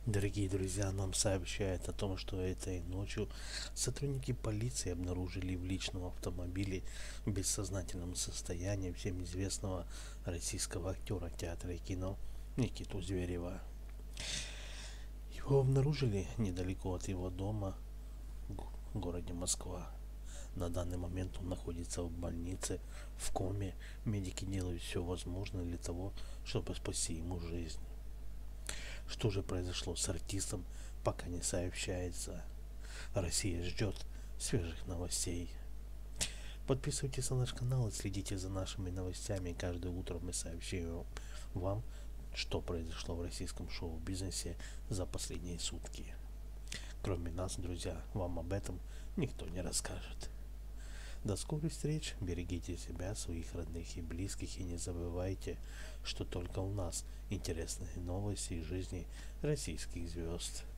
Дорогие друзья, нам сообщают о том, что этой ночью сотрудники полиции обнаружили в личном автомобиле в бессознательном состоянии всем известного российского актера театра и кино Никиту Зверева. Его обнаружили недалеко от его дома в городе Москва. На данный момент он находится в больнице, в коме. Медики делают все возможное для того, чтобы спасти ему жизнь. Что же произошло с артистом, пока не сообщается. Россия ждет свежих новостей. Подписывайтесь на наш канал и следите за нашими новостями. Каждое утро мы сообщаем вам, что произошло в российском шоу-бизнесе за последние сутки. Кроме нас, друзья, вам об этом никто не расскажет. До скорых встреч, берегите себя, своих родных и близких, и не забывайте, что только у нас интересные новости из жизни российских звезд.